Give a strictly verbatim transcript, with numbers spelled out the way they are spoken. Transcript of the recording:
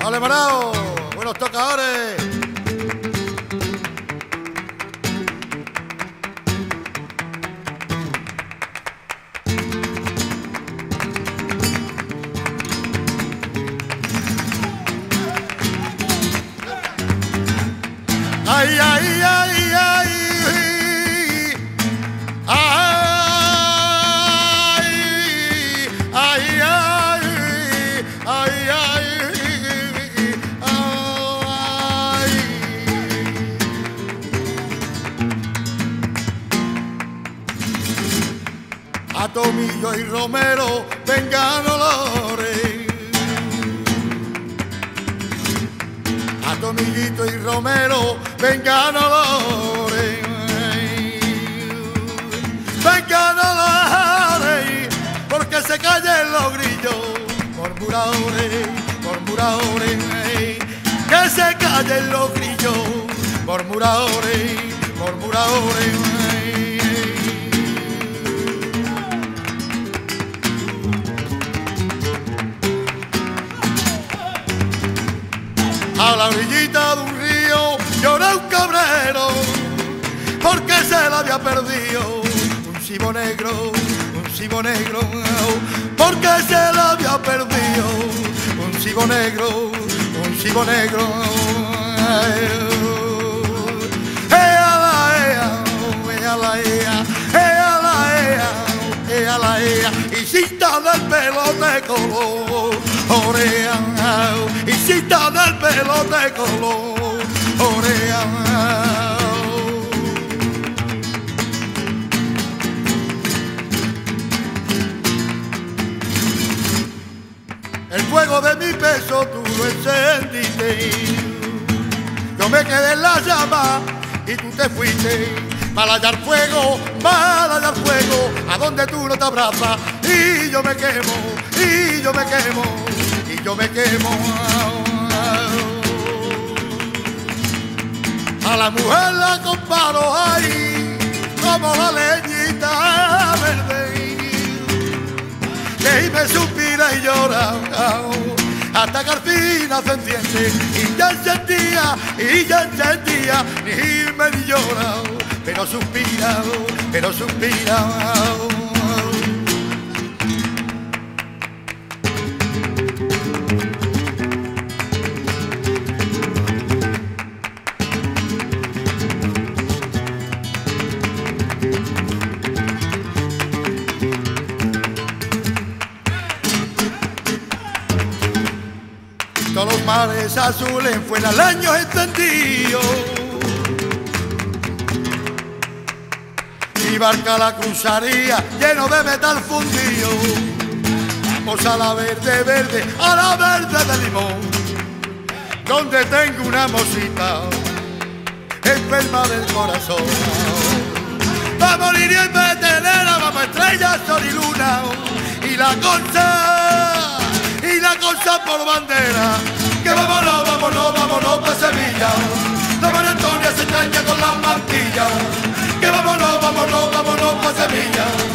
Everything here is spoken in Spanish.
¡Ole, Marao! ¡Buenos tocadores! ¡Ay, ay, ay, ay! ¡Ay, ay, ay! ¡Ay, ay! A Tomillo y Romero vengan olores, a Tomillito y Romero vengan olores, vengan olores, porque se callen los grillos, murmuradores, murmuradores, que se callen los grillos, murmuradores, murmuradores. A la orillita de un río llora un cabrero, porque se la había perdido un chivo negro, un chivo negro, porque se la había perdido un chivo negro, un chivo negro. ¡Ea la ea! ¡Ea la ea! ¡Ea la ea! ¡Ea la ea! Y cinta del pelo de color, orea, y cinta del pelo de color, orea. El fuego de mi peso tú lo encendiste, yo me quedé en la llama y tú te fuiste. Para hallar fuego, para hallar fuego, a donde tú no te abrazas, y yo me quemo, y yo me quemo, y yo me quemo. A la mujer la comparo ahí, como la leñita verde, que me suspira y llora, hasta que al fin se enciende, y ya encendía, y ya encendía, ni me ni llora, pero suspira, pero suspira. Todos los mares azules fueron años encendidos, mi barca la cruzaría lleno de metal fundido. Vamos a la verde verde, a la verde de limón, donde tengo una mosita enferma del corazón. Va a morir en petelera, vamos estrellas, sol y luna, y la concha, y la concha por bandera. Que vámonos, vámonos, vámonos pa' Sevilla, la María Antonia se engaña con las mantillas. Que vámonos, vámonos, vámonos pa' Sevilla.